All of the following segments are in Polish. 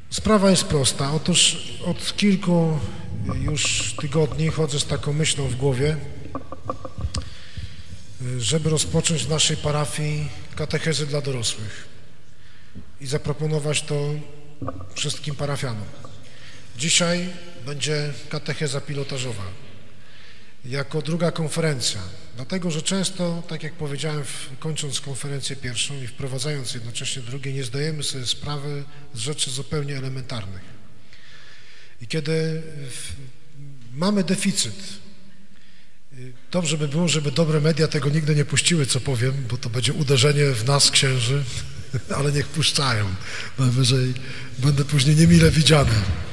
Sprawa jest prosta. Otóż od kilku już tygodni chodzę z taką myślą w głowie, żeby rozpocząć w naszej parafii katechezę dla dorosłych i zaproponować to wszystkim parafianom. Dzisiaj będzie katecheza pilotażowa jako druga konferencja, dlatego że często, tak jak powiedziałem, kończąc konferencję pierwszą i wprowadzając jednocześnie drugie, nie zdajemy sobie sprawy z rzeczy zupełnie elementarnych. I kiedy mamy deficyt, dobrze by było, żeby dobre media tego nigdy nie puściły, co powiem, bo to będzie uderzenie w nas, księży, ale niech puszczają, najwyżej będę później niemile widziany.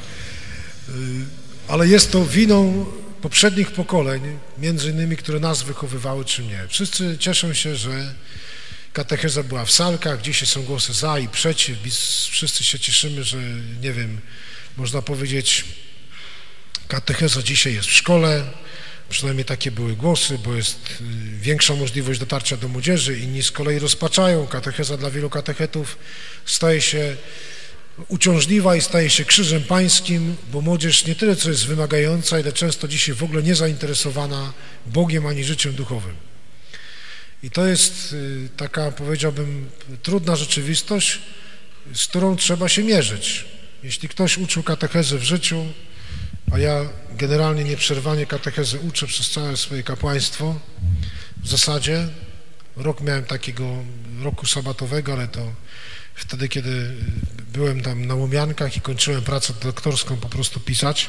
Ale jest to winą poprzednich pokoleń, między innymi, które nas wychowywały, czy nie. Wszyscy cieszą się, że katecheza była w salkach, dzisiaj są głosy za i przeciw, wszyscy się cieszymy, że, nie wiem, można powiedzieć, katecheza dzisiaj jest w szkole, przynajmniej takie były głosy, bo jest większa możliwość dotarcia do młodzieży, inni z kolei rozpaczają, katecheza dla wielu katechetów staje się uciążliwa i staje się krzyżem pańskim, bo młodzież nie tyle co jest wymagająca, ile często dzisiaj w ogóle nie zainteresowana Bogiem ani życiem duchowym. I to jest taka, powiedziałbym, trudna rzeczywistość, z którą trzeba się mierzyć. Jeśli ktoś uczył katechezy w życiu, a ja generalnie nieprzerwanie katechezy uczę przez całe swoje kapłaństwo, w zasadzie rok miałem takiego roku sabatowego, ale to wtedy, kiedy byłem tam na Łomiankach i kończyłem pracę doktorską, po prostu pisać.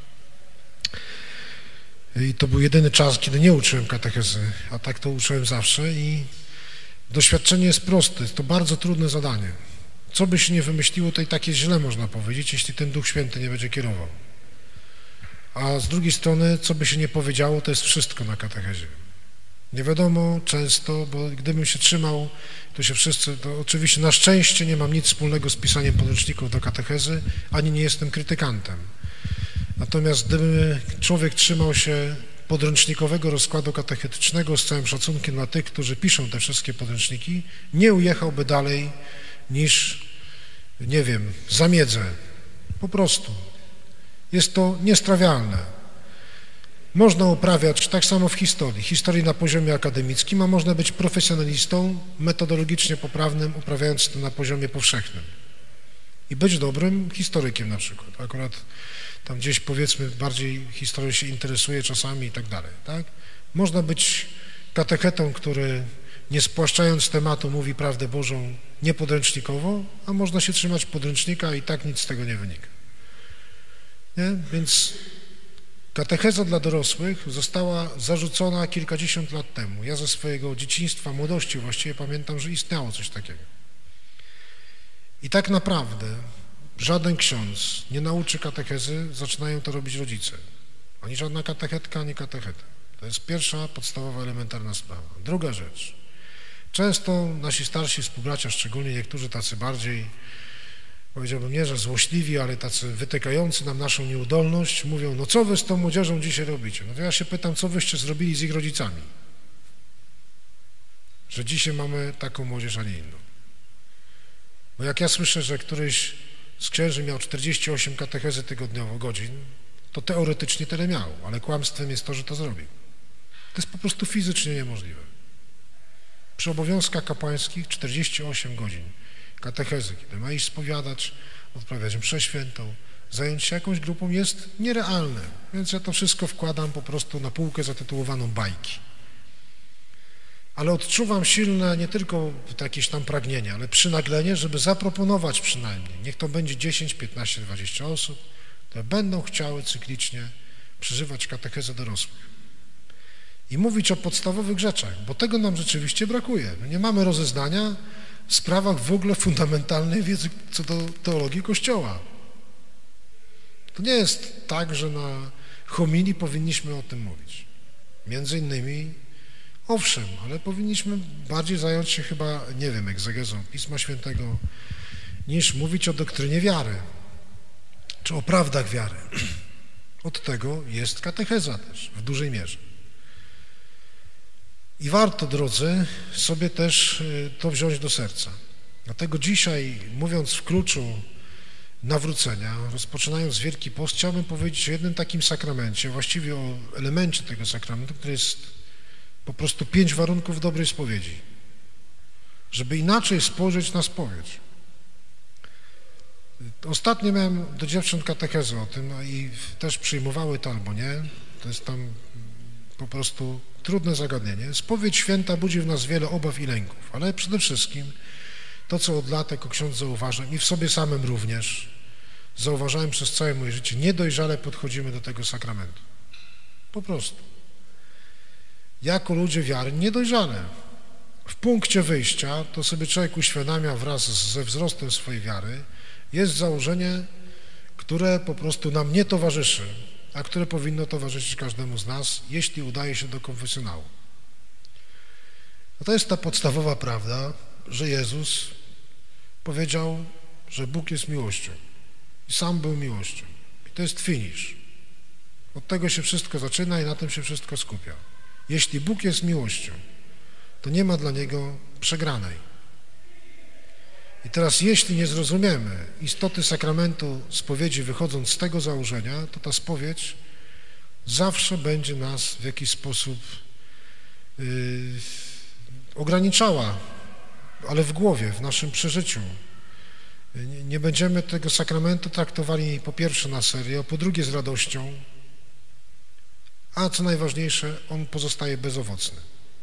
I to był jedyny czas, kiedy nie uczyłem katechezy, a tak to uczyłem zawsze i doświadczenie jest proste, jest to bardzo trudne zadanie. Co by się nie wymyśliło, to i tak jest źle, można powiedzieć, jeśli ten Duch Święty nie będzie kierował. A z drugiej strony, co by się nie powiedziało, to jest wszystko na katechezie. Nie wiadomo często, bo gdybym się trzymał, to się wszyscy, to oczywiście na szczęście nie mam nic wspólnego z pisaniem podręczników do katechezy, ani nie jestem krytykantem. Natomiast gdyby człowiek trzymał się podręcznikowego rozkładu katechetycznego z całym szacunkiem dla tych, którzy piszą te wszystkie podręczniki, nie ujechałby dalej niż, nie wiem, za miedzę. Po prostu. Jest to niestrawialne. Można uprawiać tak samo w historii na poziomie akademickim, a można być profesjonalistą, metodologicznie poprawnym, uprawiając to na poziomie powszechnym. I być dobrym historykiem na przykład. Akurat tam gdzieś, powiedzmy, bardziej historią się interesuje czasami i tak dalej, tak? Można być katechetą, który nie spłaszczając tematu mówi prawdę Bożą niepodręcznikowo, a można się trzymać podręcznika i tak nic z tego nie wynika. Nie? Więc katecheza dla dorosłych została zarzucona kilkadziesiąt lat temu. Ja ze swojego dzieciństwa, młodości właściwie pamiętam, że istniało coś takiego. I tak naprawdę żaden ksiądz nie nauczy katechezy, zaczynają to robić rodzice. Ani żadna katechetka, ani katecheta. To jest pierwsza, podstawowa, elementarna sprawa. Druga rzecz. Często nasi starsi współbracia, szczególnie niektórzy tacy bardziej, powiedziałbym nie, że złośliwi, ale tacy wytykający nam naszą nieudolność, mówią, no co wy z tą młodzieżą dzisiaj robicie? No to ja się pytam, co wyście zrobili z ich rodzicami? Że dzisiaj mamy taką młodzież, a nie inną. Bo jak ja słyszę, że któryś z księży miał 48 katechezy tygodniowo godzin, to teoretycznie tyle miał, ale kłamstwem jest to, że to zrobił. To jest po prostu fizycznie niemożliwe. Przy obowiązkach kapłańskich 48 godzin katechezy, kiedy ma iść spowiadać, odprawiać mszę świętą, zająć się jakąś grupą jest nierealne, więc ja to wszystko wkładam po prostu na półkę zatytułowaną bajki. Ale odczuwam silne nie tylko jakieś tam pragnienie, ale przynaglenie, żeby zaproponować przynajmniej, niech to będzie 10, 15, 20 osób, które będą chciały cyklicznie przeżywać katechezę dorosłych. I mówić o podstawowych rzeczach, bo tego nam rzeczywiście brakuje. My nie mamy rozeznania w sprawach w ogóle fundamentalnej wiedzy co do teologii Kościoła. To nie jest tak, że na homilii powinniśmy o tym mówić. Między innymi, owszem, ale powinniśmy bardziej zająć się chyba, nie wiem, egzegezą Pisma Świętego, niż mówić o doktrynie wiary, czy o prawdach wiary. Od tego jest katecheza też, w dużej mierze. I warto, drodzy, sobie też to wziąć do serca. Dlatego dzisiaj, mówiąc w kluczu nawrócenia, rozpoczynając Wielki Post, chciałbym powiedzieć o jednym takim sakramencie, właściwie o elemencie tego sakramentu, który jest po prostu 5 warunków dobrej spowiedzi, żeby inaczej spojrzeć na spowiedź. Ostatnio miałem do dziewcząt katechezę o tym, no i też przyjmowały to albo nie, to jest tam po prostu trudne zagadnienie. Spowiedź święta budzi w nas wiele obaw i lęków, ale przede wszystkim to, co od lat jako ksiądz zauważam i w sobie samym również zauważałem przez całe moje życie, niedojrzale podchodzimy do tego sakramentu. Po prostu. Jako ludzie wiary niedojrzale. W punkcie wyjścia to sobie człowiek uświadamia wraz ze wzrostem swojej wiary, jest założenie, które po prostu nam nie towarzyszy, a które powinno towarzyszyć każdemu z nas, jeśli udaje się do konfesjonału. No to jest ta podstawowa prawda, że Jezus powiedział, że Bóg jest miłością i sam był miłością. I to jest finish. Od tego się wszystko zaczyna i na tym się wszystko skupia. Jeśli Bóg jest miłością, to nie ma dla Niego przegranej. I teraz, jeśli nie zrozumiemy istoty sakramentu spowiedzi wychodząc z tego założenia, to ta spowiedź zawsze będzie nas w jakiś sposób ograniczała, ale w głowie, w naszym przeżyciu. Nie będziemy tego sakramentu traktowali po pierwsze na serio, po drugie z radością, a co najważniejsze, on pozostaje bezowocny.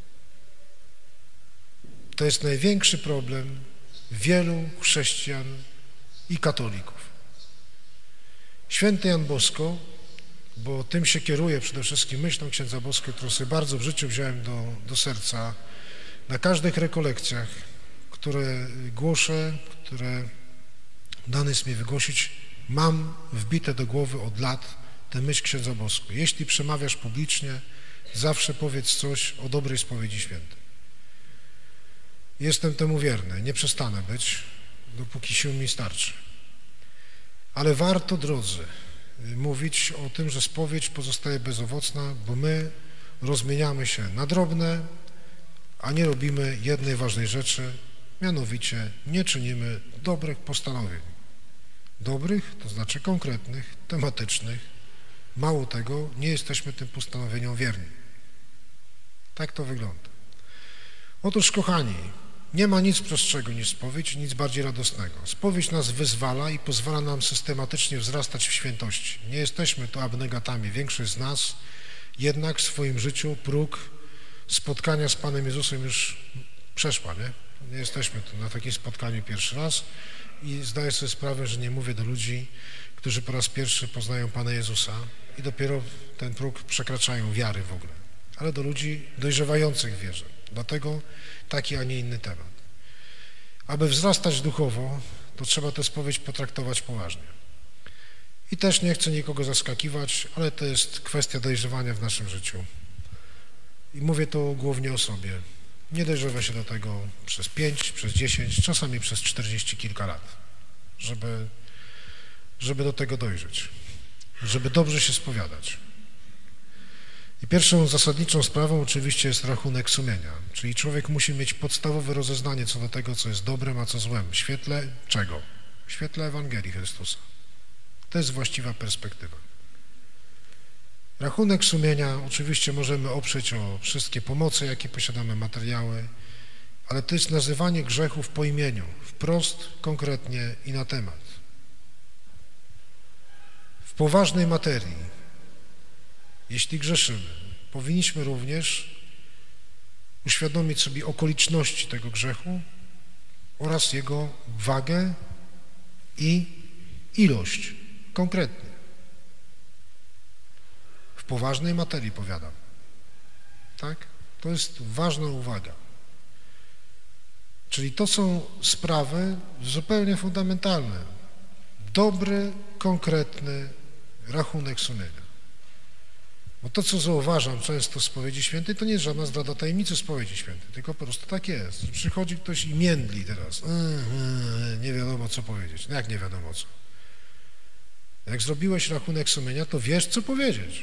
To jest największy problem wielu chrześcijan i katolików. Święty Jan Bosko, bo tym się kieruje przede wszystkim myślą księdza Bosko, którą sobie bardzo w życiu wziąłem do serca, na każdych rekolekcjach, które głoszę, które dane jest mi wygłosić, mam wbite do głowy od lat tę myśl księdza Bosko. Jeśli przemawiasz publicznie, zawsze powiedz coś o dobrej spowiedzi świętej. Jestem temu wierny, nie przestanę być, dopóki sił mi starczy. Ale warto, drodzy, mówić o tym, że spowiedź pozostaje bezowocna, bo my rozmieniamy się na drobne, a nie robimy jednej ważnej rzeczy, mianowicie nie czynimy dobrych postanowień. Dobrych, to znaczy konkretnych, tematycznych. Mało tego, nie jesteśmy tym postanowieniom wierni. Tak to wygląda. Otóż, kochani, nie ma nic prostszego niż spowiedź, nic bardziej radosnego. Spowiedź nas wyzwala i pozwala nam systematycznie wzrastać w świętości. Nie jesteśmy tu abnegatami. Większość z nas jednak w swoim życiu próg spotkania z Panem Jezusem już przeszła, nie? Nie jesteśmy tu na takim spotkaniu pierwszy raz i zdaję sobie sprawę, że nie mówię do ludzi, którzy po raz pierwszy poznają Pana Jezusa i dopiero ten próg przekraczają wiary w ogóle, ale do ludzi dojrzewających w wierze. Dlatego taki, a nie inny temat. Aby wzrastać duchowo, to trzeba tę spowiedź potraktować poważnie. I też nie chcę nikogo zaskakiwać, ale to jest kwestia dojrzewania w naszym życiu. I mówię to głównie o sobie. Nie dojrzewa się do tego przez 5, przez 10, czasami przez 40 kilka lat, żeby do tego dojrzeć, żeby dobrze się spowiadać. I pierwszą zasadniczą sprawą oczywiście jest rachunek sumienia, czyli człowiek musi mieć podstawowe rozeznanie co do tego, co jest dobrem, a co złem. W świetle czego? W świetle Ewangelii Chrystusa. To jest właściwa perspektywa. Rachunek sumienia oczywiście możemy oprzeć o wszystkie pomoce, jakie posiadamy, materiały, ale to jest nazywanie grzechów po imieniu, wprost, konkretnie i na temat. W poważnej materii, jeśli grzeszymy, powinniśmy również uświadomić sobie okoliczności tego grzechu oraz jego wagę i ilość, konkretnie. W poważnej materii, powiadam. Tak? To jest ważna uwaga. Czyli to są sprawy zupełnie fundamentalne. Dobry, konkretny rachunek sumienia. Bo to, co zauważam często w spowiedzi świętej, to nie jest żadna zdrada tajemnicy spowiedzi świętej, tylko po prostu tak jest. Przychodzi ktoś i międli teraz. Nie wiadomo, co powiedzieć. No jak nie wiadomo co? Jak zrobiłeś rachunek sumienia, to wiesz, co powiedzieć.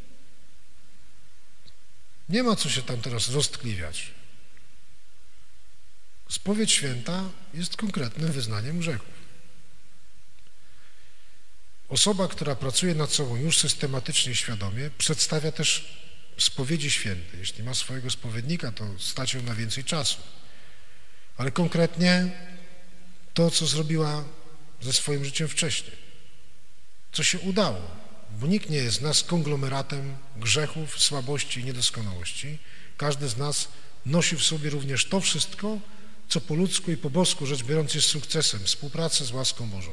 Nie ma co się tam teraz roztkliwiać. Spowiedź święta jest konkretnym wyznaniem grzechów. Osoba, która pracuje nad sobą już systematycznie i świadomie, przedstawia też spowiedzi święte. Jeśli ma swojego spowiednika, to stać ją na więcej czasu. Ale konkretnie to, co zrobiła ze swoim życiem wcześniej. Co się udało, bo nikt nie jest z nas konglomeratem grzechów, słabości i niedoskonałości. Każdy z nas nosi w sobie również to wszystko, co po ludzku i po bosku rzecz biorąc jest sukcesem, współpracę z łaską Bożą.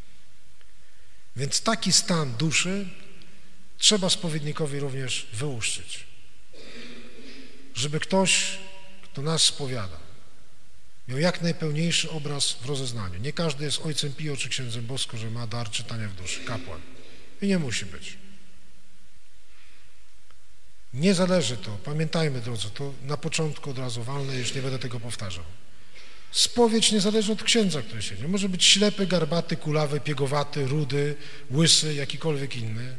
Więc taki stan duszy trzeba spowiednikowi również wyłuszczyć. Żeby ktoś, kto nas spowiada, miał jak najpełniejszy obraz w rozeznaniu. Nie każdy jest ojcem Pio czy księdzem Bosko, że ma dar czytania w duszy, kapłan. I nie musi być. Nie zależy to, pamiętajmy drodzy, to na początku od razu walnę, już nie będę tego powtarzał. Spowiedź nie zależy od księdza, który siedzi. Może być ślepy, garbaty, kulawy, piegowaty, rudy, łysy, jakikolwiek inny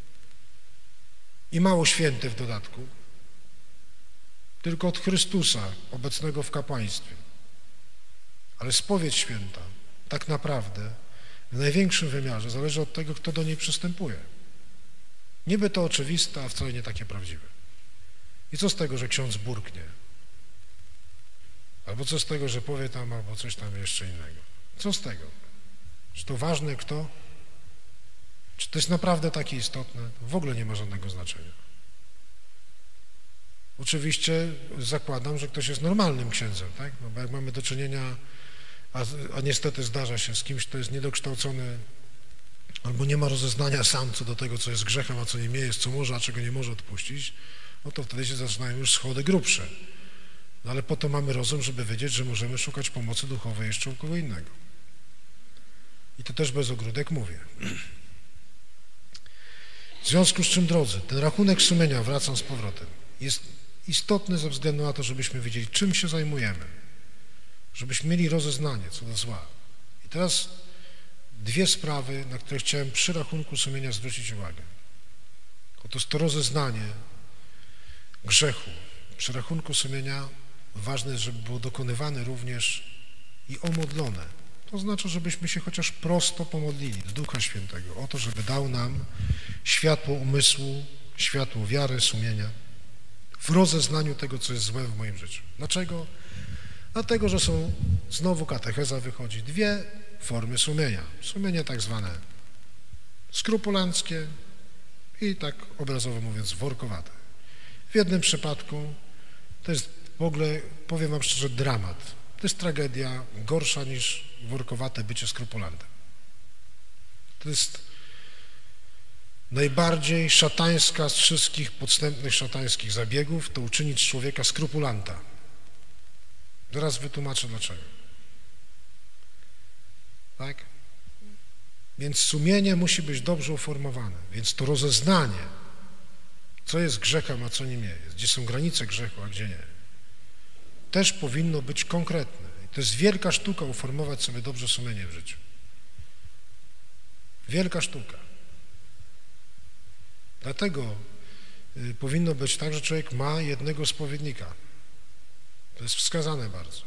i mało święty w dodatku. Tylko od Chrystusa obecnego w kapłaństwie. Ale spowiedź święta tak naprawdę w największym wymiarze zależy od tego, kto do niej przystępuje. Niby to oczywiste, a wcale nie takie prawdziwe. I co z tego, że ksiądz burknie? Albo co z tego, że powie tam, albo coś tam jeszcze innego? Co z tego? Czy to ważne kto? Czy to jest naprawdę takie istotne? W ogóle nie ma żadnego znaczenia. Oczywiście zakładam, że ktoś jest normalnym księdzem, tak? No bo jak mamy do czynienia, a niestety zdarza się z kimś, kto jest niedokształcony albo nie ma rozeznania sam co do tego, co jest grzechem, a co nie jest, co może, a czego nie może odpuścić, no to wtedy się zaczynają już schody grubsze. No ale po to mamy rozum, żeby wiedzieć, że możemy szukać pomocy duchowej jeszcze u kogo innego. I to też bez ogródek mówię. W związku z czym, drodzy, ten rachunek sumienia, wracam z powrotem, jest istotny ze względu na to, żebyśmy wiedzieli, czym się zajmujemy, żebyśmy mieli rozeznanie co do zła. I teraz dwie sprawy, na które chciałem przy rachunku sumienia zwrócić uwagę. Otóż to rozeznanie grzechu przy rachunku sumienia ważne jest, żeby było dokonywane również i omodlone. To znaczy, żebyśmy się chociaż prosto pomodlili do Ducha Świętego o to, żeby dał nam światło umysłu, światło wiary, sumienia w rozeznaniu tego, co jest złe w moim życiu. Dlaczego? Dlatego, że są, znowu katecheza wychodzi, dwie formy sumienia. Sumienie tak zwane skrupulanckie i tak obrazowo mówiąc workowate. W jednym przypadku to jest w ogóle, powiem wam szczerze, dramat. To jest tragedia gorsza niż workowate bycie skrupulantem. To jest najbardziej szatańska z wszystkich podstępnych szatańskich zabiegów, to uczynić z człowieka skrupulanta. Zaraz wytłumaczę dlaczego. Tak? Więc sumienie musi być dobrze uformowane. Więc to rozeznanie, co jest grzechem, a co nim nie jest, gdzie są granice grzechu, a gdzie nie, też powinno być konkretne. I to jest wielka sztuka uformować sobie dobrze sumienie w życiu. Wielka sztuka. Dlatego powinno być tak, że człowiek ma jednego spowiednika. To jest wskazane bardzo.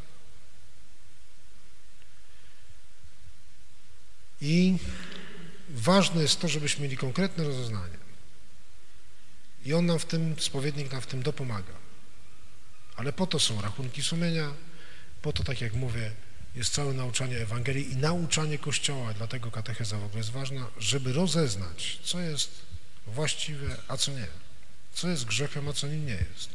I ważne jest to, żebyśmy mieli konkretne rozeznanie. I on nam w tym, spowiednik nam w tym dopomaga. Ale po to są rachunki sumienia, po to, tak jak mówię, jest całe nauczanie Ewangelii i nauczanie Kościoła, dlatego katecheza w ogóle jest ważna, żeby rozeznać, co jest właściwe, a co nie. Co jest grzechem, a co nim nie jest.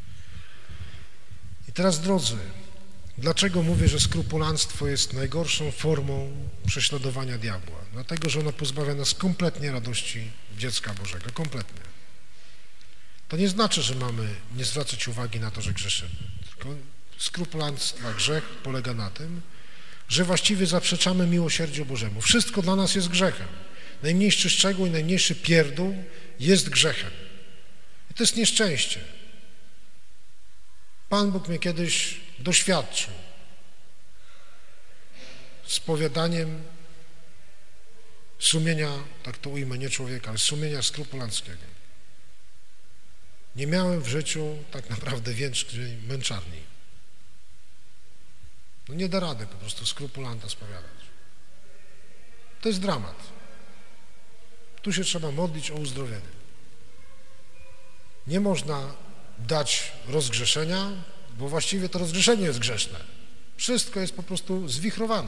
I teraz, drodzy, dlaczego mówię, że skrupulanstwo jest najgorszą formą prześladowania diabła? Dlatego, że ono pozbawia nas kompletnie radości dziecka Bożego. Kompletnie. To nie znaczy, że mamy nie zwracać uwagi na to, że grzeszymy. Tylko skrupulanstwa, grzech polega na tym, że właściwie zaprzeczamy miłosierdziu Bożemu. Wszystko dla nas jest grzechem. Najmniejszy szczegół i najmniejszy pierdół jest grzechem. I to jest nieszczęście. Pan Bóg mnie kiedyś doświadczył spowiadaniem sumienia, tak to ujmę, nie człowieka, ale sumienia skrupulanckiego. Nie miałem w życiu tak naprawdę większej męczarni. No nie da rady po prostu skrupulanta spowiadać. To jest dramat. Tu się trzeba modlić o uzdrowienie. Nie można dać rozgrzeszenia, bo właściwie to rozgrzeszenie jest grzeszne. Wszystko jest po prostu zwichrowane.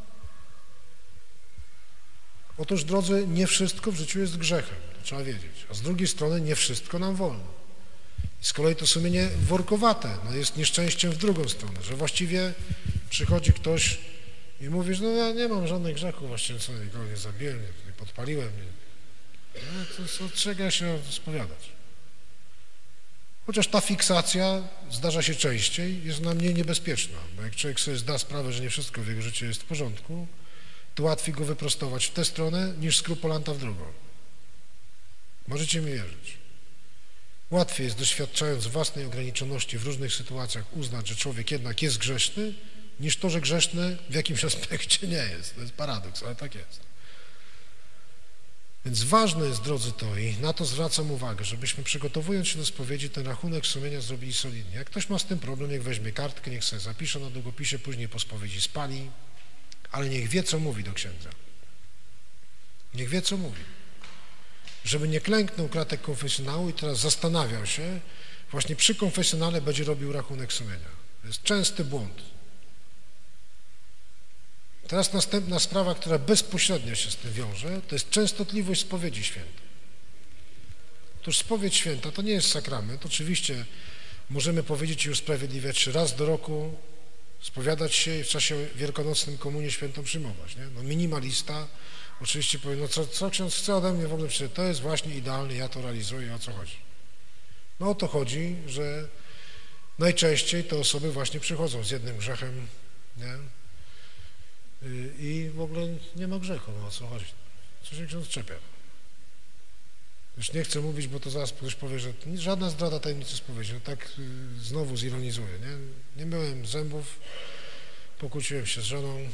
Otóż, drodzy, nie wszystko w życiu jest grzechem, to trzeba wiedzieć. A z drugiej strony nie wszystko nam wolno. I z kolei to sumienie workowate jest nieszczęściem w drugą stronę, że właściwie przychodzi ktoś i mówi, że no ja nie mam żadnych grzechów, właściwie co, nikogo nie zabiłem, nie podpaliłem. No to od czego ja się spowiadać? Chociaż ta fiksacja zdarza się częściej, jest ona mniej niebezpieczna, bo jak człowiek sobie zda sprawę, że nie wszystko w jego życiu jest w porządku, to łatwiej go wyprostować w tę stronę, niż skrupulanta w drugą. Możecie mi wierzyć. Łatwiej jest, doświadczając własnej ograniczoności w różnych sytuacjach, uznać, że człowiek jednak jest grzeszny, niż to, że grzeszny w jakimś aspekcie nie jest. To jest paradoks, ale tak jest. Więc ważne jest, drodzy, to i na to zwracam uwagę, żebyśmy, przygotowując się do spowiedzi, ten rachunek sumienia zrobili solidnie. Jak ktoś ma z tym problem, niech weźmie kartkę, niech sobie zapisze na długopisie, później po spowiedzi spali, ale niech wie, co mówi do księdza. Niech wie, co mówi. Żeby nie klęknął kratek konfesjonału i teraz zastanawiał się, właśnie przy konfesjonale będzie robił rachunek sumienia. To jest częsty błąd. Teraz następna sprawa, która bezpośrednio się z tym wiąże, to jest częstotliwość spowiedzi świętej. Otóż spowiedź święta to nie jest sakrament. Oczywiście możemy powiedzieć i usprawiedliwiać się raz do roku, spowiadać się i w czasie wielkanocnym komunię świętą przyjmować. Nie? No minimalista oczywiście powie, no co ksiądz chce ode mnie w ogóle przyjść? To jest właśnie idealne, ja to realizuję, o co chodzi? No o to chodzi, że najczęściej te osoby właśnie przychodzą z jednym grzechem, nie? I w ogóle nie ma grzechu, no o co chodzi? Co się ksiądz czepia? Już nie chcę mówić, bo to zaraz ktoś powie, że żadna zdrada tajemnicy spowiedzi. No tak znowu zironizuję, nie? Nie myłem zębów, pokłóciłem się z żoną,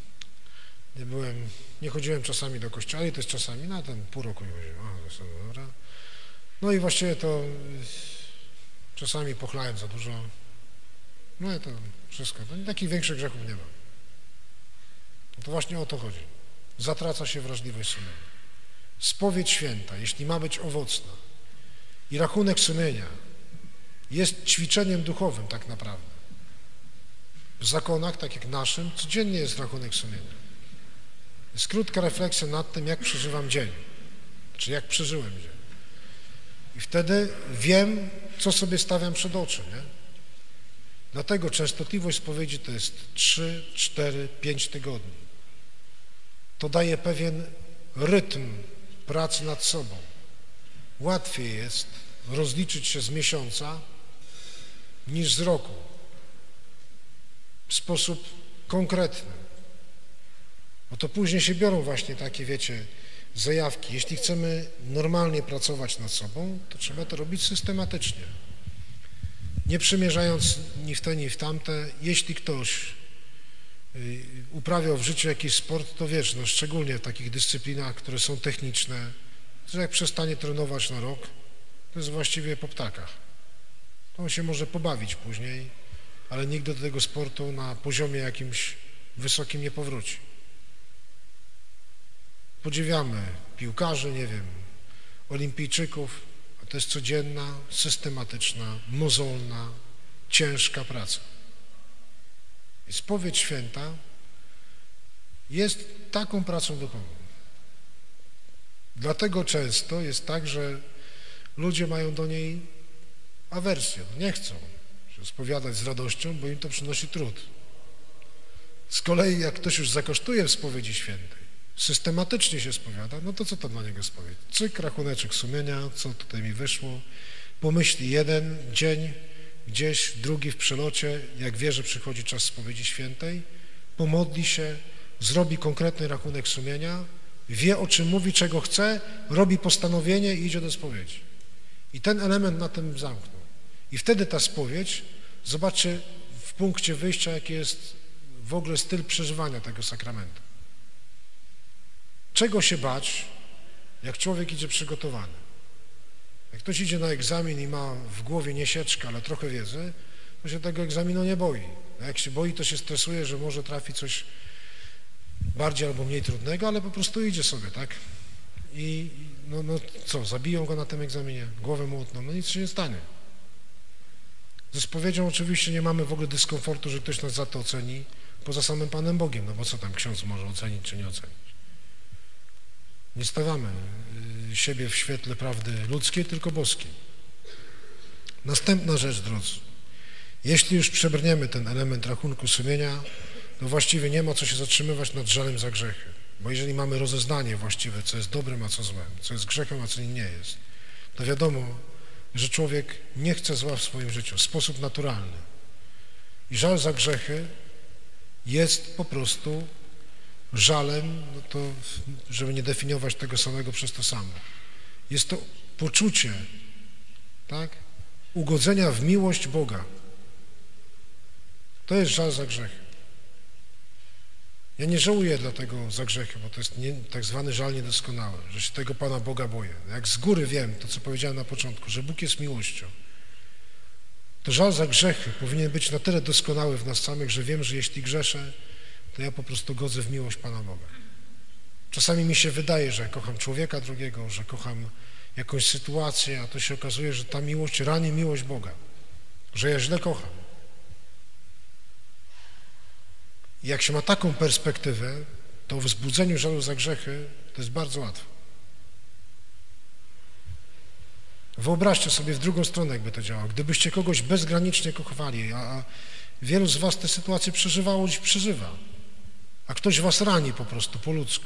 nie chodziłem czasami do kościoła, i to jest czasami, na ten pół roku nie chodziłem, dobra. No i właściwie to czasami pochlałem za dużo, no i to wszystko, to takich większych grzechów nie ma. No to właśnie o to chodzi. Zatraca się wrażliwość sumienia. Spowiedź święta, jeśli ma być owocna i rachunek sumienia jest ćwiczeniem duchowym tak naprawdę. W zakonach, tak jak naszym, codziennie jest rachunek sumienia. Jest krótka refleksja nad tym, jak przeżywam dzień, czy jak przeżyłem dzień. I wtedy wiem, co sobie stawiam przed oczy, nie? Dlatego częstotliwość spowiedzi to jest 3, 4, 5 tygodni. To daje pewien rytm pracy nad sobą. Łatwiej jest rozliczyć się z miesiąca niż z roku w sposób konkretny. Bo to później się biorą właśnie takie, wiecie, zajawki. Jeśli chcemy normalnie pracować nad sobą, to trzeba to robić systematycznie. Nie przymierzając ni w te, ni w tamte. Jeśli ktoś uprawiał w życiu jakiś sport, to wiesz, no szczególnie w takich dyscyplinach, które są techniczne, że jak przestanie trenować na rok, to jest właściwie po ptakach. To on się może pobawić później, ale nigdy do tego sportu na poziomie jakimś wysokim nie powróci. Podziwiamy piłkarzy, nie wiem, olimpijczyków, a to jest codzienna, systematyczna, mozolna, ciężka praca. I spowiedź święta jest taką pracą duchową. Dlatego często jest tak, że ludzie mają do niej awersję, nie chcą się spowiadać z radością, bo im to przynosi trud. Z kolei jak ktoś już zakosztuje w spowiedzi świętej, systematycznie się spowiada, no to co to dla niego spowiedź? Cyk, rachuneczek sumienia, co tutaj mi wyszło, pomyśli jeden dzień gdzieś, drugi w przelocie, jak wie, że przychodzi czas spowiedzi świętej, pomodli się, zrobi konkretny rachunek sumienia, wie, o czym mówi, czego chce, robi postanowienie i idzie do spowiedzi. I ten element na tym zamknął. I wtedy ta spowiedź, zobaczcie w punkcie wyjścia, jaki jest w ogóle styl przeżywania tego sakramentu. Czego się bać, jak człowiek idzie przygotowany? Jak ktoś idzie na egzamin i ma w głowie nie sieczkę, ale trochę wiedzy, to się tego egzaminu nie boi. A jak się boi, to się stresuje, że może trafi coś bardziej albo mniej trudnego, ale po prostu idzie sobie, tak? i no co, zabiją go na tym egzaminie, głowę mu utną, no nic się nie stanie. Ze spowiedzią oczywiście nie mamy w ogóle dyskomfortu, że ktoś nas za to oceni, poza samym Panem Bogiem, no bo co tam ksiądz może ocenić czy nie ocenić. Nie stawiamy siebie w świetle prawdy ludzkiej, tylko boskiej. Następna rzecz, drodzy. Jeśli już przebrniemy ten element rachunku sumienia, to właściwie nie ma co się zatrzymywać nad żalem za grzechy. Bo jeżeli mamy rozeznanie właściwe, co jest dobrem, a co złem, co jest grzechem, a co nie jest, to wiadomo, że człowiek nie chce zła w swoim życiu w sposób naturalny. I żal za grzechy jest po prostu żalem, no to żeby nie definiować tego samego przez to samo. Jest to poczucie, tak, ugodzenia w miłość Boga. To jest żal za grzechy. Ja nie żałuję dlatego za grzechy, bo to jest tak zwany żal niedoskonały, że się tego Pana Boga boję. Jak z góry wiem, to co powiedziałem na początku, że Bóg jest miłością, to żal za grzechy powinien być na tyle doskonały w nas samych, że wiem, że jeśli grzeszę, to ja po prostu godzę w miłość Pana Boga. Czasami mi się wydaje, że kocham człowieka drugiego, że kocham jakąś sytuację, a to się okazuje, że ta miłość rani miłość Boga, że ja źle kocham. I jak się ma taką perspektywę, to w wzbudzeniu żalu za grzechy to jest bardzo łatwo. Wyobraźcie sobie w drugą stronę, jakby to działało. Gdybyście kogoś bezgranicznie kochali, a wielu z was te sytuacje przeżywało, dziś przeżywa, a ktoś was rani po prostu, po ludzku,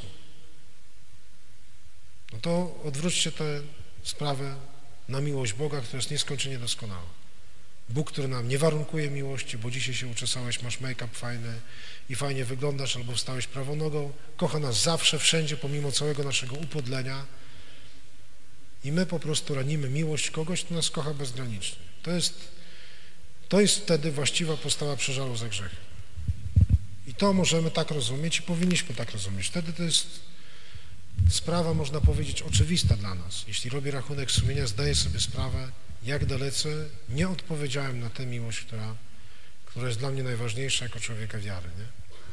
no to odwróćcie tę sprawę na miłość Boga, która jest nieskończenie doskonała. Bóg, który nam nie warunkuje miłości, bo dzisiaj się uczesałeś, masz make-up fajny i fajnie wyglądasz, albo wstałeś prawą nogą, kocha nas zawsze, wszędzie, pomimo całego naszego upodlenia i my po prostu ranimy miłość kogoś, kto nas kocha bezgranicznie. To jest wtedy właściwa postawa przeżalu za grzechy. I to możemy tak rozumieć i powinniśmy tak rozumieć. Wtedy to jest sprawa, można powiedzieć, oczywista dla nas. Jeśli robię rachunek sumienia, zdaję sobie sprawę, jak dalece nie odpowiedziałem na tę miłość, która jest dla mnie najważniejsza jako człowieka wiary. Nie?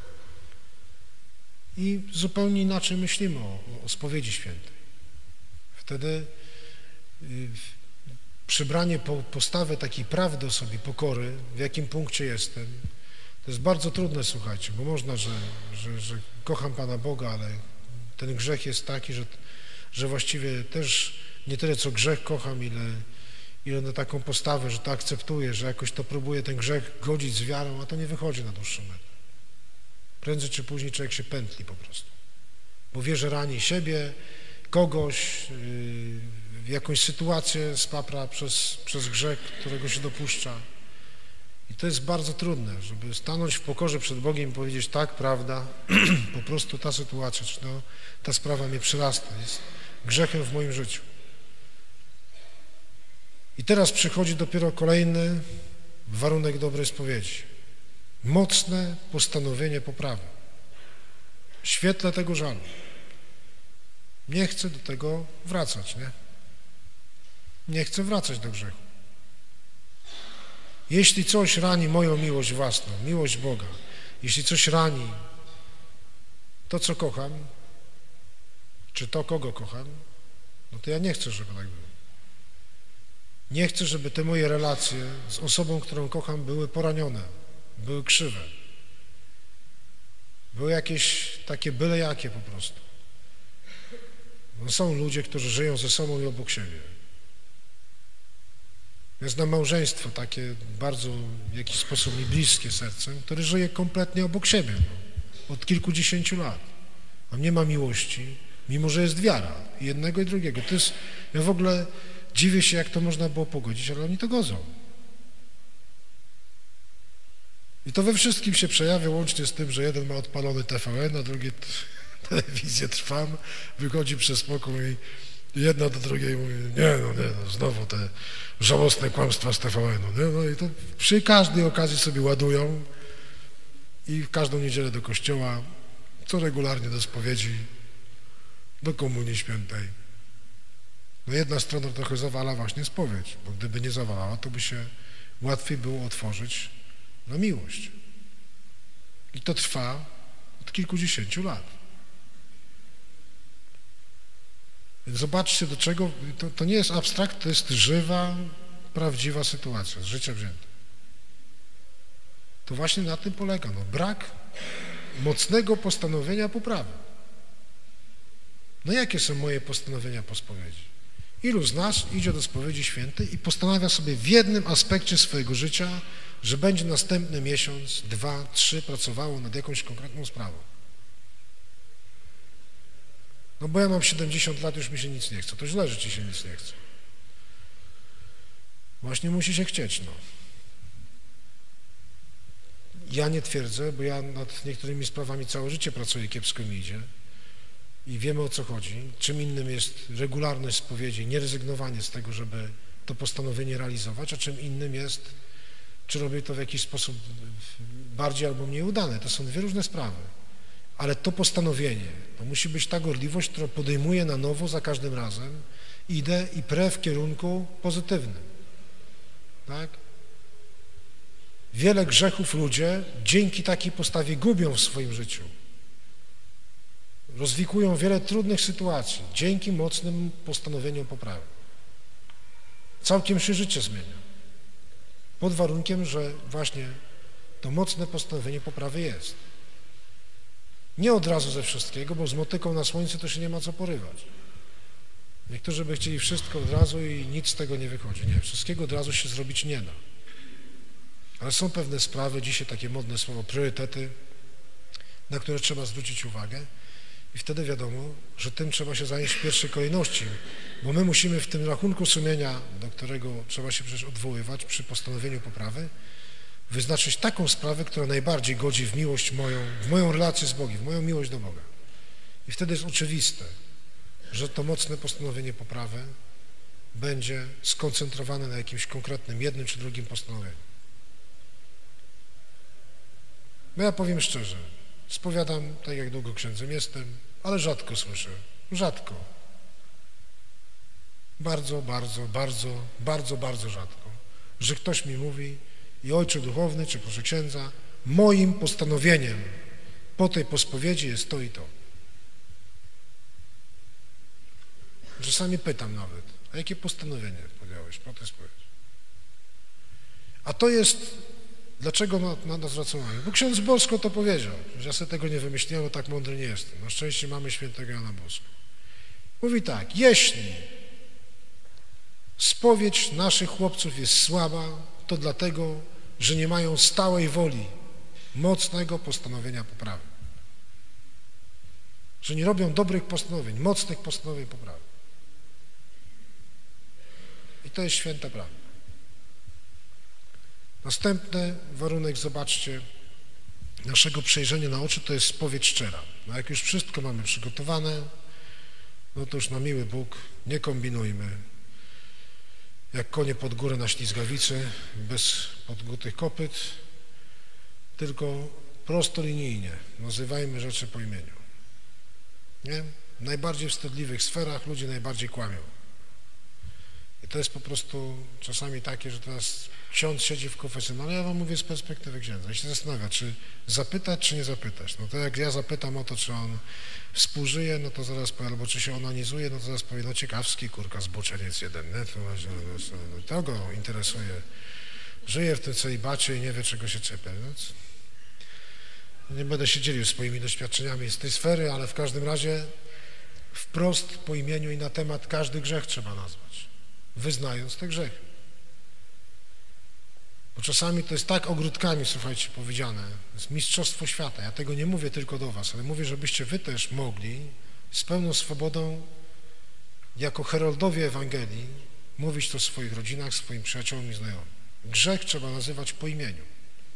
I zupełnie inaczej myślimy o spowiedzi świętej. Wtedy przybranie postawy takiej prawdy o sobie, pokory, w jakim punkcie jestem, to jest bardzo trudne, słuchajcie, bo można, że kocham Pana Boga, ale ten grzech jest taki, że właściwie też nie tyle, co grzech kocham, ile na taką postawę, że to akceptuję, że jakoś to próbuję ten grzech godzić z wiarą, a to nie wychodzi na dłuższą metę. Prędzej czy później człowiek się pętli po prostu, bo wie, że rani siebie, kogoś, w jakąś sytuację spapra przez grzech, którego się dopuszcza. I to jest bardzo trudne, żeby stanąć w pokorze przed Bogiem i powiedzieć tak, prawda, po prostu ta sytuacja, czy ta sprawa mnie przyrasta, jest grzechem w moim życiu. I teraz przychodzi dopiero kolejny warunek dobrej spowiedzi. Mocne postanowienie poprawy. W świetle tego żalu. Nie chcę do tego wracać, nie? Nie chcę wracać do grzechu. Jeśli coś rani moją miłość własną, miłość Boga, jeśli coś rani to, co kocham, czy to, kogo kocham, no to ja nie chcę, żeby tak było. Nie chcę, żeby te moje relacje z osobą, którą kocham, były poranione, były krzywe. Były jakieś takie byle jakie po prostu. No są ludzie, którzy żyją ze sobą i obok siebie. Ja znam małżeństwo takie bardzo w jakiś sposób mi bliskie sercem, które żyje kompletnie obok siebie od kilkudziesięciu lat. A nie ma miłości, mimo że jest wiara i jednego i drugiego. To jest, ja w ogóle dziwię się, jak to można było pogodzić, ale oni to godzą. I to we wszystkim się przejawia, łącznie z tym, że jeden ma odpalony TVN, a drugi telewizję Trwam, wychodzi przez pokój i jedna do drugiej mówi, nie, znowu te żałosne kłamstwa z TVN-u. Nie? No i to przy każdej okazji sobie ładują i w każdą niedzielę do kościoła, co regularnie do spowiedzi, do Komunii Świętej. No jedna strona trochę zawala właśnie spowiedź, bo gdyby nie zawalała, to by się łatwiej było otworzyć na miłość. I to trwa od kilkudziesięciu lat. zobaczcie do czego, to nie jest abstrakt, to jest żywa, prawdziwa sytuacja, z życia wzięta. To właśnie na tym polega, brak mocnego postanowienia poprawy. Jakie są moje postanowienia po spowiedzi? Ilu z nas idzie do spowiedzi świętej i postanawia sobie w jednym aspekcie swojego życia, że będzie następny miesiąc, 2, 3 pracowało nad jakąś konkretną sprawą? Bo ja mam 70 lat, już mi się nic nie chce. To źle, że ci się nic nie chce. Właśnie musi się chcieć, Ja nie twierdzę, bo ja nad niektórymi sprawami całe życie pracuję, kiepsko mi idzie i wiemy, o co chodzi. Czym innym jest regularność spowiedzi, nierezygnowanie z tego, żeby to postanowienie realizować, a czym innym jest, czy robię to w jakiś sposób bardziej albo mniej udany. To są dwie różne sprawy. Ale to postanowienie, to musi być ta gorliwość, która podejmuje na nowo za każdym razem, idę i prę w kierunku pozytywnym. Tak? Wiele grzechów ludzie dzięki takiej postawie gubią w swoim życiu. Rozwikują wiele trudnych sytuacji dzięki mocnym postanowieniom poprawy. Całkiem się życie zmienia. Pod warunkiem, że właśnie to mocne postanowienie poprawy jest. Nie od razu ze wszystkiego, bo z motyką na słońcu to się nie ma co porywać. Niektórzy by chcieli wszystko od razu i nic z tego nie wychodzi. Nie, wszystkiego od razu się zrobić nie da. Ale są pewne sprawy, dzisiaj takie modne słowo, priorytety, na które trzeba zwrócić uwagę i wtedy wiadomo, że tym trzeba się zająć w pierwszej kolejności, bo my musimy w tym rachunku sumienia, do którego trzeba się przecież odwoływać przy postanowieniu poprawy, wyznaczyć taką sprawę, która najbardziej godzi w miłość moją, w moją relację z Bogiem, w moją miłość do Boga. I wtedy jest oczywiste, że to mocne postanowienie poprawy będzie skoncentrowane na jakimś konkretnym, jednym czy drugim postanowieniu. Ja powiem szczerze, spowiadam tak jak długo księdzem jestem, ale rzadko słyszę, rzadko. Bardzo rzadko, że ktoś mi mówi i ojcze duchowny, czy proszę księdza, moim postanowieniem po tej pospowiedzi jest to i to. Czasami pytam nawet, a jakie postanowienie podjąłeś po tej spowiedzi? A to jest, dlaczego na nas zwracam uwagę? Bo ksiądz Bosko to powiedział, że ja sobie tego nie wymyśliłem, bo tak mądry nie jestem. Na szczęście mamy świętego Jana Bosko. Mówi tak, jeśli spowiedź naszych chłopców jest słaba, to dlatego, że nie mają stałej woli, mocnego postanowienia poprawy. Że nie robią dobrych postanowień, mocnych postanowień poprawy. I to jest święta prawda. Następny warunek, zobaczcie, naszego przejrzenia na oczy, to jest spowiedź szczera. Jak już wszystko mamy przygotowane, to już na miły Bóg, nie kombinujmy. Jak konie pod górę na ślizgawicy, bez podgutych kopyt, tylko prostolinijnie nazywajmy rzeczy po imieniu. Nie? W najbardziej wstydliwych sferach ludzie najbardziej kłamią. I to jest po prostu czasami takie, że teraz ksiądz siedzi w konfesjonale, ja wam mówię z perspektywy księdza i się zastanawia, czy zapytać, czy nie zapytać. To jak ja zapytam o to, czy on współżyje, to zaraz powie, albo czy się onanizuje, to zaraz powie, ciekawski, kurka, zboczeniec jeden, nie? To go interesuje. Żyje w tym celibacie i nie wie, czego się czepia. Nie będę się dzielił swoimi doświadczeniami z tej sfery, ale w każdym razie wprost po imieniu i na temat każdy grzech trzeba nazwać, wyznając te grzechy. Bo czasami to jest tak ogródkami, słuchajcie, powiedziane, to jest mistrzostwo świata. Ja tego nie mówię tylko do was, ale mówię, żebyście wy też mogli z pełną swobodą jako heroldowie Ewangelii mówić to w swoich rodzinach, swoim przyjaciołom i znajomym. Grzech trzeba nazywać po imieniu.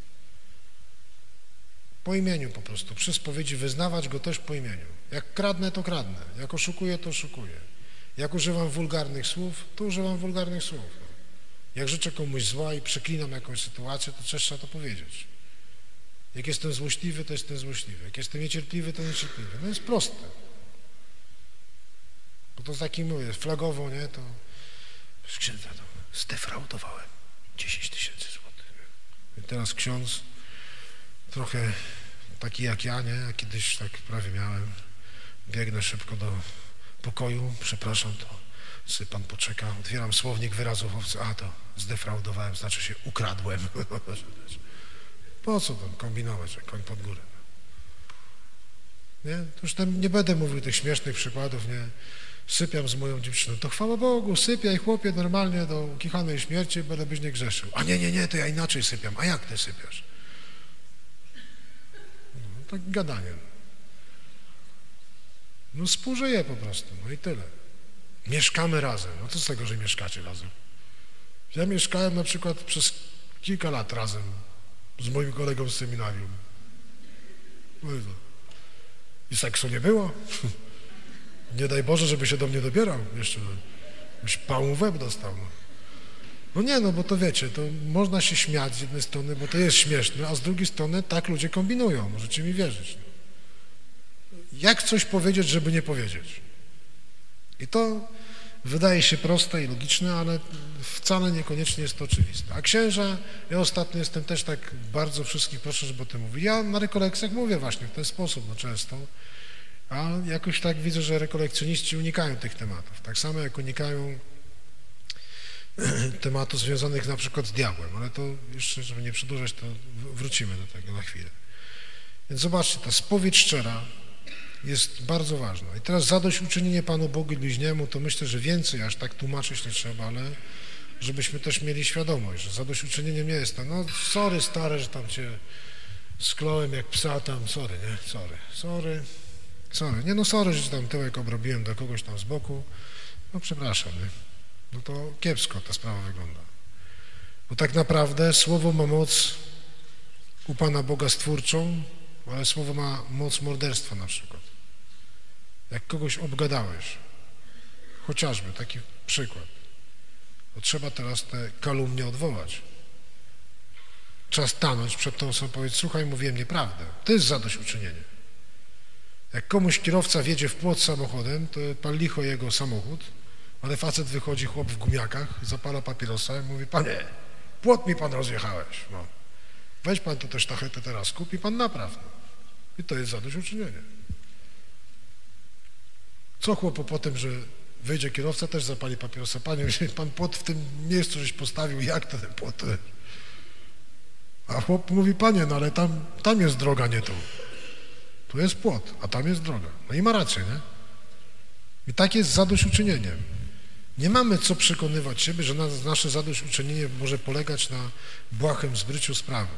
Po imieniu po prostu. Przy spowiedzi wyznawać go też po imieniu. Jak kradnę, to kradnę. Jak oszukuję, to oszukuję. Jak używam wulgarnych słów, to używam wulgarnych słów. Jak życzę komuś zła i przeklinam jakąś sytuację, to też trzeba to powiedzieć. Jak jestem złośliwy, to jestem złośliwy. Jak jestem niecierpliwy, to niecierpliwy. No jest proste. Bo to taki mówię, flagowo, nie, to księdza to zdefraudowałem 10 000 złotych. I teraz ksiądz trochę taki jak ja, nie, a kiedyś tak prawie miałem, biegnę szybko do pokoju, przepraszam, to sobie pan poczeka, otwieram słownik wyrazów obcych, a to zdefraudowałem, znaczy się ukradłem. Po co tam kombinować, jak koń pod górę? Nie? To już tam nie będę mówił tych śmiesznych przykładów, nie? Sypiam z moją dziewczyną, to chwała Bogu, sypiaj chłopie normalnie do ukichanej śmierci, byś nie grzeszył. A nie, to ja inaczej sypiam. A jak ty sypiasz? No, tak gadanie. No współżyję po prostu, no i tyle. Mieszkamy razem. No co z tego, że mieszkacie razem? Ja mieszkałem na przykład przez kilka lat razem z moim kolegą z seminarium. No i co? I seksu nie było? Nie daj Boże, żeby się do mnie dobierał jeszcze. Byś pałą w łeb dostał. No nie, no bo to wiecie, to można się śmiać z jednej strony, bo to jest śmieszne, a z drugiej strony tak ludzie kombinują, możecie mi wierzyć. Jak coś powiedzieć, żeby nie powiedzieć? I to wydaje się proste i logiczne, ale wcale niekoniecznie jest to oczywiste. A księża, ja ostatnio jestem też tak bardzo wszystkich proszę, żeby o tym mówić. Ja na rekolekcjach mówię właśnie w ten sposób, no często, a jakoś tak widzę, że rekolekcjoniści unikają tych tematów. Tak samo jak unikają tematów związanych na przykład z diabłem, ale to jeszcze, żeby nie przedłużać, to wrócimy do tego na chwilę. Więc zobaczcie, ta spowiedź szczera jest bardzo ważna. I teraz zadośćuczynienie Panu Bogu i bliźniemu, to myślę, że więcej aż tak tłumaczyć nie trzeba, ale żebyśmy też mieli świadomość, że zadośćuczynienie nie jest tam, no sorry stare, że tam cię skląłem jak psa tam, sorry, nie? Sorry. Nie no sorry, że tam tyłek obrobiłem do kogoś tam z boku, no przepraszam, nie? No to kiepsko ta sprawa wygląda. Bo tak naprawdę słowo ma moc u Pana Boga stwórczą, ale słowo ma moc morderstwa na przykład. Jak kogoś obgadałeś, chociażby taki przykład, to trzeba teraz te kalumnie odwołać. Trzeba stanąć przed tą osobą i powiedzieć, słuchaj, mówiłem nieprawdę. To jest zadośćuczynienie. Jak komuś kierowca wjedzie w płot samochodem, to pal licho jego samochód, ale facet wychodzi, chłop w gumiakach, zapala papierosa i mówi, panie, płot mi pan rozjechałeś. No. Weź pan to też tachetę teraz, kup i pan napraw. No. I to jest zadośćuczynienie. Co chłopu po tym, że wyjdzie kierowca, też zapali papierosa. Panie, pan płot w tym miejscu żeś postawił, jak to ten płot? A chłop mówi, panie, no ale tam jest droga, nie tu. Tu jest płot, a tam jest droga. No i ma rację, nie? I tak jest z zadośćuczynieniem. Nie mamy co przekonywać siebie, że nasze zadośćuczynienie może polegać na błahym zbryciu sprawy.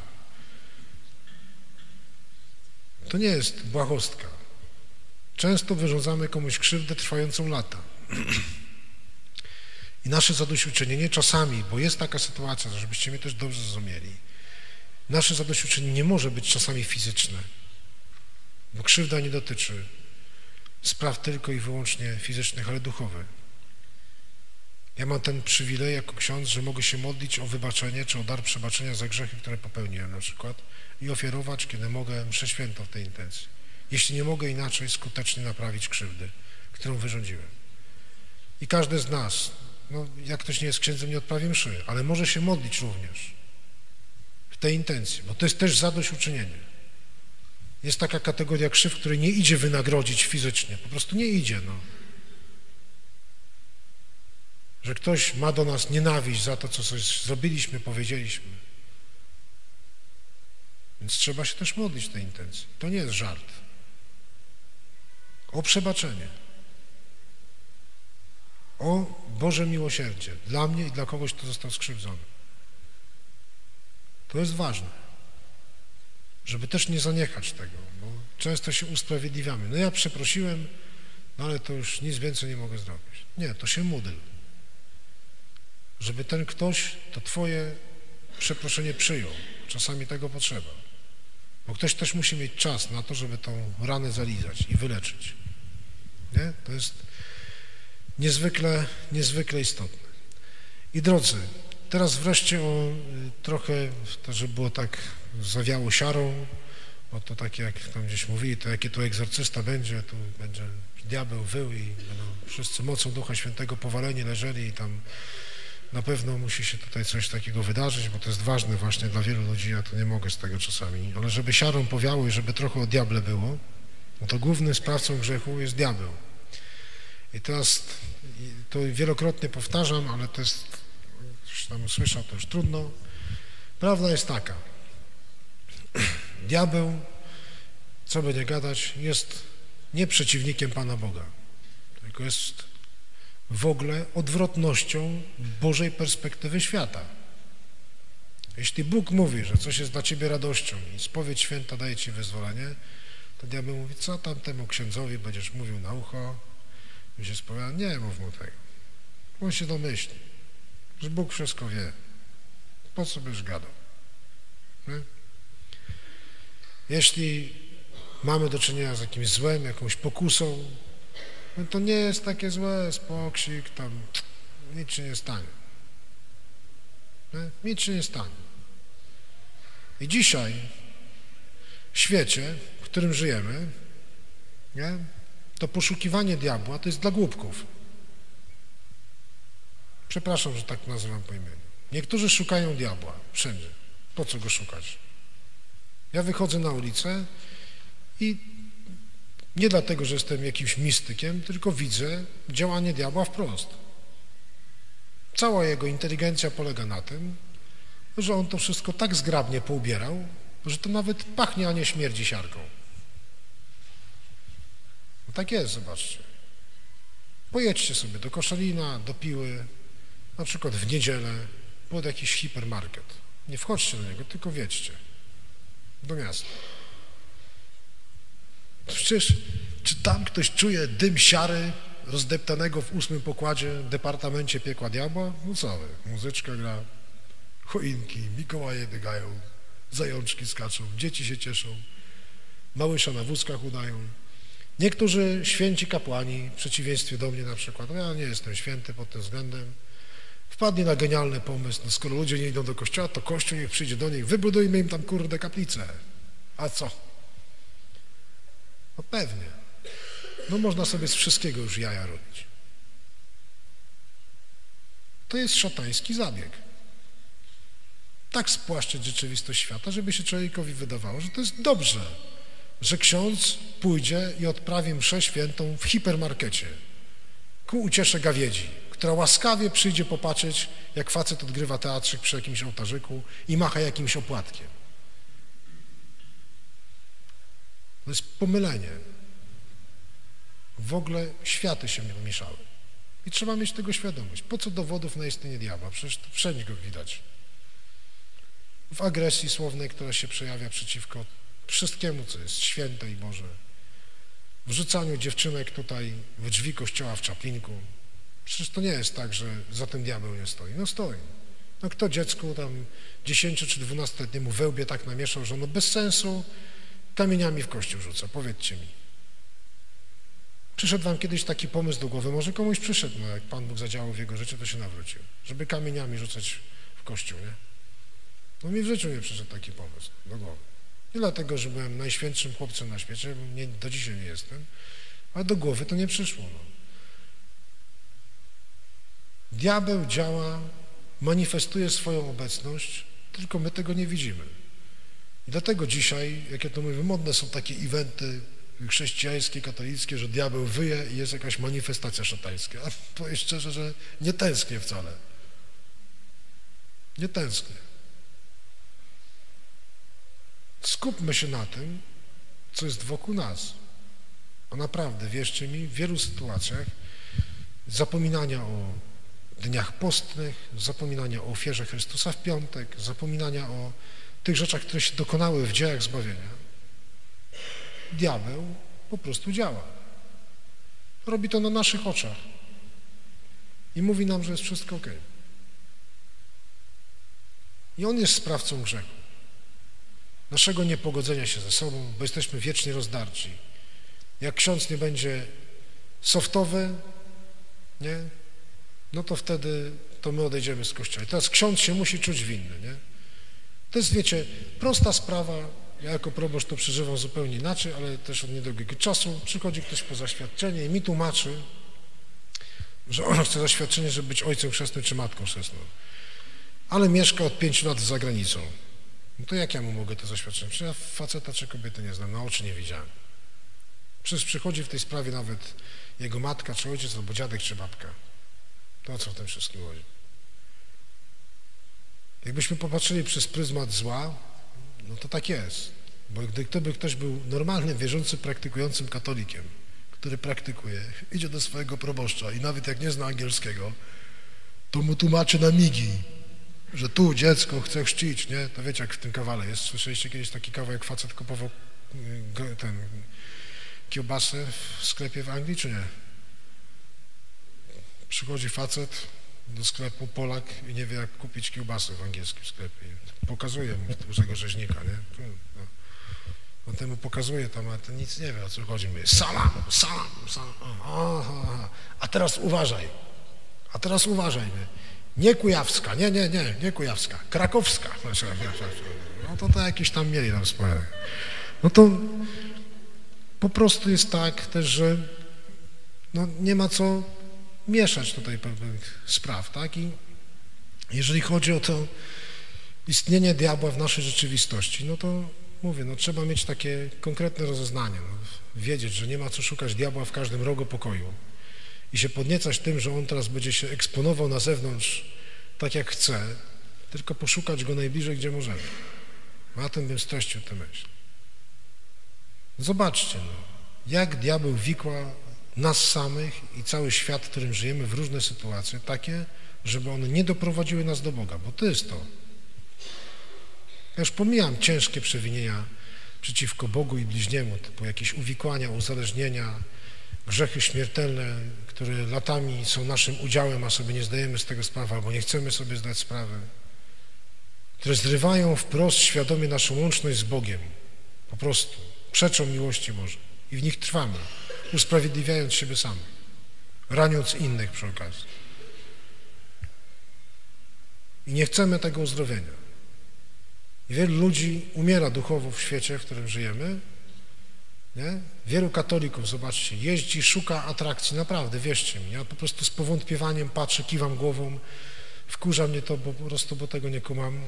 To nie jest błahostka. Często wyrządzamy komuś krzywdę trwającą lata. I nasze zadośćuczynienie czasami, bo jest taka sytuacja, żebyście mnie też dobrze zrozumieli, nasze zadośćuczynienie nie może być czasami fizyczne, bo krzywda nie dotyczy spraw tylko i wyłącznie fizycznych, ale duchowych. Ja mam ten przywilej jako ksiądz, że mogę się modlić o wybaczenie czy o dar przebaczenia za grzechy, które popełniłem na przykład i ofiarować, kiedy mogę, mszę świętą w tej intencji. Jeśli nie mogę inaczej skutecznie naprawić krzywdy, którą wyrządziłem. I każdy z nas, no jak ktoś nie jest księdzem, nie odprawi mszy, ale może się modlić również w tej intencji, bo to jest też zadośćuczynienie. Jest taka kategoria krzywd, której nie idzie wynagrodzić fizycznie, po prostu nie idzie, no. Że ktoś ma do nas nienawiść za to, co coś zrobiliśmy, powiedzieliśmy. Więc trzeba się też modlić w tej intencji. To nie jest żart. O przebaczenie. O Boże miłosierdzie dla mnie i dla kogoś, kto został skrzywdzony. To jest ważne. Żeby też nie zaniechać tego, bo często się usprawiedliwiamy. No ja przeprosiłem, no ale to już nic więcej nie mogę zrobić. Nie, to się módl. Żeby ten ktoś to twoje przeproszenie przyjął. Czasami tego potrzeba. Bo ktoś też musi mieć czas na to, żeby tą ranę zalizać i wyleczyć. Nie? To jest niezwykle istotne. I drodzy, teraz wreszcie o trochę, to żeby było tak zawiało siarą, bo to takie jak tam gdzieś mówili, to jaki tu egzorcysta będzie, tu będzie diabeł wył i będą wszyscy mocą Ducha Świętego powaleni leżeli i tam na pewno musi się tutaj coś takiego wydarzyć, bo to jest ważne właśnie dla wielu ludzi, ja to nie mogę z tego czasami, ale żeby siarą powiało i żeby trochę o diable było, no to głównym sprawcą grzechu jest diabeł. I teraz, to wielokrotnie powtarzam, ale to jest, już tam słyszał, to już trudno. Prawda jest taka. Diabeł, co by nie gadać, jest nie przeciwnikiem Pana Boga, tylko jest w ogóle odwrotnością Bożej perspektywy świata. Jeśli Bóg mówi, że coś jest dla ciebie radością i spowiedź święta daje ci wyzwolenie, to diabeł mówi, co tam temu księdzowi będziesz mówił na ucho, i się spowiada, nie mów mu tego. On się domyśli, że Bóg wszystko wie. Po co byś gadał? Nie? Jeśli mamy do czynienia z jakimś złem, jakąś pokusą, no to nie jest takie złe, spoksik, tam nic się nie stanie. Nie? Nic się nie stanie. I dzisiaj w świecie, w którym żyjemy, nie? To poszukiwanie diabła to jest dla głupków. Przepraszam, że tak nazywam po imieniu. Niektórzy szukają diabła wszędzie. Po co go szukać? Ja wychodzę na ulicę i nie dlatego, że jestem jakimś mistykiem, tylko widzę działanie diabła wprost. Cała jego inteligencja polega na tym, że on to wszystko tak zgrabnie poubierał, że to nawet pachnie, a nie śmierdzi siarką. No tak jest, zobaczcie. Pojedźcie sobie do Koszalina, do Piły, na przykład w niedzielę, pod jakiś hipermarket. Nie wchodźcie do niego, tylko wjedźcie do miasta. Przecież, czy tam ktoś czuje dym siary rozdeptanego w 8. pokładzie departamencie piekła diabła? No co wy, muzyczka gra, choinki, Mikołaje biegają, zajączki skaczą, dzieci się cieszą, małysza na wózkach udają. Niektórzy święci kapłani, w przeciwieństwie do mnie na przykład, no ja nie jestem święty pod tym względem, wpadli na genialny pomysł, no skoro ludzie nie idą do kościoła, to Kościół niech przyjdzie do nich, wybudujmy im tam kurde kaplicę. A co? No pewnie. No można sobie z wszystkiego już jaja robić. To jest szatański zabieg. Tak spłaszczyć rzeczywistość świata, żeby się człowiekowi wydawało, że to jest dobrze, że ksiądz pójdzie i odprawi mszę świętą w hipermarkecie ku uciesze gawiedzi, która łaskawie przyjdzie popatrzeć, jak facet odgrywa teatrzyk przy jakimś ołtarzyku i macha jakimś opłatkiem. To jest pomylenie. W ogóle światy się mieszały. I trzeba mieć tego świadomość. Po co dowodów na istnienie diabła? Przecież to wszędzie go widać. W agresji słownej, która się przejawia przeciwko wszystkiemu, co jest święte i Boże. W rzucaniu dziewczynek tutaj w drzwi kościoła w Czaplinku. Przecież to nie jest tak, że za tym diabeł nie stoi. No stoi. No kto dziecku tam 10 czy 12-letniemu we łbie tak namieszał, że ono bez sensu kamieniami w kościół rzuca? Powiedzcie mi. Przyszedł wam kiedyś taki pomysł do głowy, może komuś przyszedł, no jak Pan Bóg zadziałał w jego życiu, to się nawrócił, żeby kamieniami rzucać w kościół, nie? No mi w życiu nie przyszedł taki pomysł do głowy. Nie dlatego, że byłem najświętszym chłopcem na świecie, bo do dzisiaj nie jestem, ale do głowy to nie przyszło. No. Diabeł działa, manifestuje swoją obecność, tylko my tego nie widzimy. I dlatego dzisiaj, jak ja to mówię, modne są takie eventy chrześcijańskie, katolickie, że diabeł wyje i jest jakaś manifestacja szatańska. A powiem szczerze, że nie tęsknię wcale. Nie tęsknię. Skupmy się na tym, co jest wokół nas. A naprawdę, wierzcie mi, w wielu sytuacjach zapominania o dniach postnych, zapominania o ofierze Chrystusa w piątek, zapominania o tych rzeczach, które się dokonały w dziejach zbawienia, diabeł po prostu działa. Robi to na naszych oczach i mówi nam, że jest wszystko okej. I on jest sprawcą grzechu, naszego niepogodzenia się ze sobą, bo jesteśmy wiecznie rozdarci. Jak ksiądz nie będzie softowy, nie? No to wtedy to my odejdziemy z kościoła. I teraz ksiądz się musi czuć winny, nie? To jest, wiecie, prosta sprawa. Ja jako proboszcz to przeżywam zupełnie inaczej, ale też od niedługiego czasu przychodzi ktoś po zaświadczenie i mi tłumaczy, że on chce zaświadczenie, żeby być ojcem chrzestnym czy matką chrzestną, ale mieszka od 5 lat za granicą. No to jak ja mu mogę to zaświadczenie? Przecież ja faceta czy kobiety nie znam, na oczy nie widziałem. Przecież przychodzi w tej sprawie nawet jego matka, czy ojciec, albo dziadek, czy babka. To o co w tym wszystkim chodzi? Jakbyśmy popatrzyli przez pryzmat zła, no to tak jest. Bo gdyby ktoś był normalnym, wierzącym, praktykującym katolikiem, który praktykuje, idzie do swojego proboszcza i nawet jak nie zna angielskiego, to mu tłumaczy na migi, że tu dziecko chce chrzcić, nie? To wiecie, jak w tym kawale jest. Słyszeliście kiedyś taki kawał, jak facet kupował kiełbasę w sklepie w Anglii, czy nie? Przychodzi facet do sklepu, Polak, i nie wie, jak kupić kiełbasę w angielskim sklepie. Pokazuje mu dużego rzeźnika, nie? On temu pokazuje tam, ale ten nic nie wie, o co chodzi. Mówi, salam. Aha. A teraz uważaj. Nie kujawska, nie kujawska, krakowska. No to jakieś tam mieli nam wspólne. No to po prostu jest tak też, że no nie ma co mieszać tutaj pewnych spraw, tak? I jeżeli chodzi o to istnienie diabła w naszej rzeczywistości, no to mówię, no trzeba mieć takie konkretne rozeznanie, no, wiedzieć, że nie ma co szukać diabła w każdym rogu pokoju i się podniecać tym, że on teraz będzie się eksponował na zewnątrz tak jak chce, tylko poszukać go najbliżej, gdzie możemy. Na tym bym streścił tę myśl. Zobaczcie, no, jak diabeł wikła nas samych i cały świat, w którym żyjemy, w różne sytuacje, takie, żeby one nie doprowadziły nas do Boga, bo to jest to. Ja już pomijam ciężkie przewinienia przeciwko Bogu i bliźniemu, typu jakieś uwikłania, uzależnienia, grzechy śmiertelne, które latami są naszym udziałem, a sobie nie zdajemy z tego sprawy, albo nie chcemy sobie zdać sprawy, które zrywają wprost świadomie naszą łączność z Bogiem, po prostu przeczą miłości Bożej i w nich trwamy, usprawiedliwiając siebie samych, raniąc innych przy okazji. I nie chcemy tego uzdrowienia. I wielu ludzi umiera duchowo w świecie, w którym żyjemy, nie? Wielu katolików, zobaczcie, jeździ, szuka atrakcji, naprawdę, wierzcie mi, ja po prostu z powątpiewaniem patrzę, kiwam głową, wkurza mnie to, bo po prostu, bo tego nie kumam,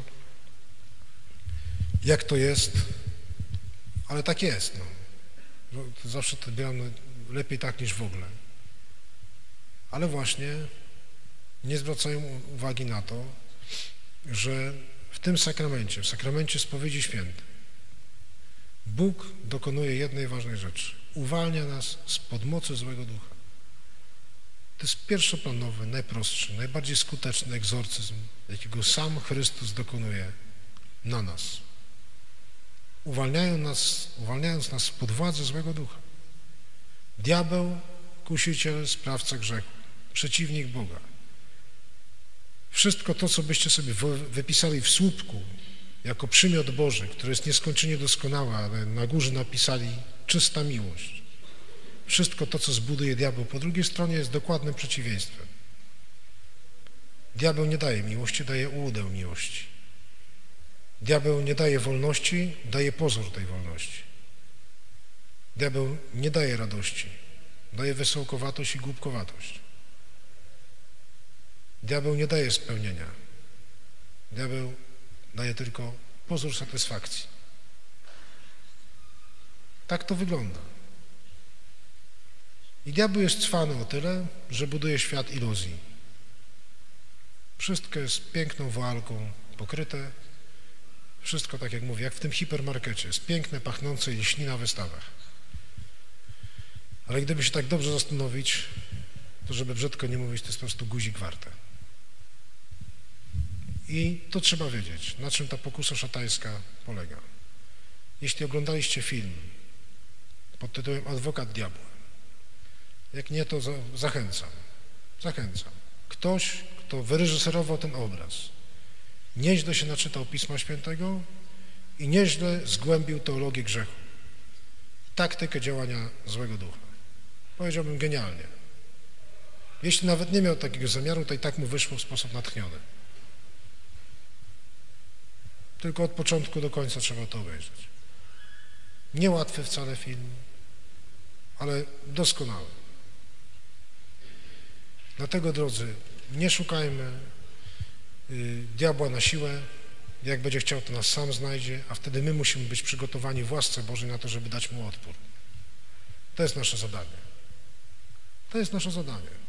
jak to jest, ale tak jest, no. Zawsze to odbieram, no, lepiej tak niż w ogóle. Ale właśnie nie zwracają uwagi na to, że w tym sakramencie, w sakramencie spowiedzi świętej, Bóg dokonuje jednej ważnej rzeczy. Uwalnia nas spod mocy złego ducha. To jest pierwszoplanowy, najprostszy, najbardziej skuteczny egzorcyzm, jakiego sam Chrystus dokonuje na nas. Uwalniając nas spod władzy złego ducha. Diabeł, kusiciel, sprawca grzechu, przeciwnik Boga. Wszystko to, co byście sobie wypisali w słupku, jako przymiot Boży, który jest nieskończenie doskonały, ale na górze napisali czysta miłość. Wszystko to, co zbuduje diabeł po drugiej stronie, jest dokładnym przeciwieństwem. Diabeł nie daje miłości, daje ułudę miłości. Diabeł nie daje wolności, daje pozór tej wolności. Diabeł nie daje radości, daje wesołkowatość i głupkowatość. Diabeł nie daje spełnienia. Diabeł daje tylko pozór satysfakcji. Tak to wygląda. I diabeł jest cwany o tyle, że buduje świat iluzji. Wszystko jest piękną woalką pokryte. Wszystko, tak jak mówię, jak w tym hipermarkecie. Jest piękne, pachnące i lśni na wystawach. Ale gdyby się tak dobrze zastanowić, to żeby brzydko nie mówić, to jest po prostu guzik warte. I to trzeba wiedzieć, na czym ta pokusa szatańska polega. Jeśli oglądaliście film pod tytułem Adwokat diabła, jak nie, to zachęcam. Ktoś, kto wyreżyserował ten obraz, nieźle się naczytał Pisma Świętego i nieźle zgłębił teologię grzechu, taktykę działania złego ducha. Powiedziałbym genialnie. Jeśli nawet nie miał takiego zamiaru, to i tak mu wyszło w sposób natchniony. Tylko od początku do końca trzeba to obejrzeć. Niełatwy wcale film, ale doskonały. Dlatego, drodzy, nie szukajmy diabła na siłę. Jak będzie chciał, to nas sam znajdzie, a wtedy my musimy być przygotowani w łasce Bożej na to, żeby dać mu odpór. To jest nasze zadanie. To jest nasze zadanie.